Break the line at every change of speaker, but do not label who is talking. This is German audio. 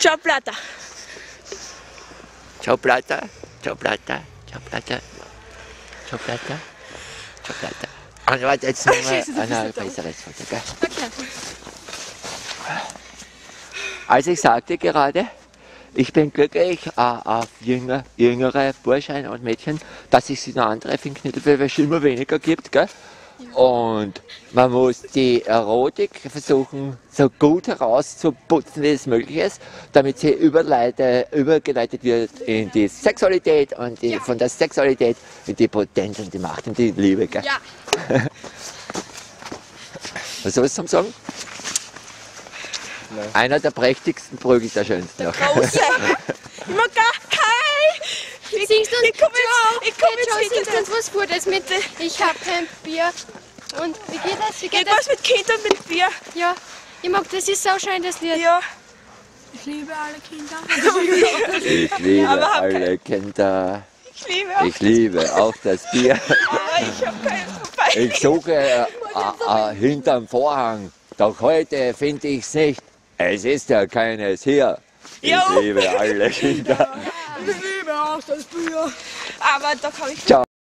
Ciao Plata.
Ciao Plata, ciao Plata, ciao Plata, ciao Plata, ciao Plata. Und warte, jetzt nochmal ein besseres Foto, gell?
Okay.
Also ich sagte gerade, ich bin glücklich auf jüngere Burschen und Mädchen, dass es noch antreffe in Knittelfeld, weil es immer weniger gibt, gell? Und man muss die Erotik versuchen, so gut herauszuputzen, wie es möglich ist, damit sie übergeleitet wird in die Sexualität und von der Sexualität in die Potenz und die Macht und die Liebe, gell?
Ja.
Was soll ich zum sagen?
Nein.
Einer der prächtigsten Prügel, der schönsten noch.
Große. Ich mag gar kein.
Singst du uns,
Ich komm jetzt
singst du uns was vor, das mit ich hab kein Bier. Und wie geht das? Wie geht
Irgendwas
das?
mit Kindern mit Bier.
Ja, ich mag das, ist so schön, das Lied.
Ja.
Ich liebe alle Kinder.
Ich liebe
Aber hab
alle Kinder.
Ich liebe auch.
Ich liebe auch das Bier.
Aber ich hab keinen vorbei.
Ich suche hinterm Vorhang. Doch heute finde ich's nicht. Es ist ja keines hier. Ich
Jo.
liebe alle Kinder.
Ich liebe auch das Bier.
Aber da kann ich.
Ciao.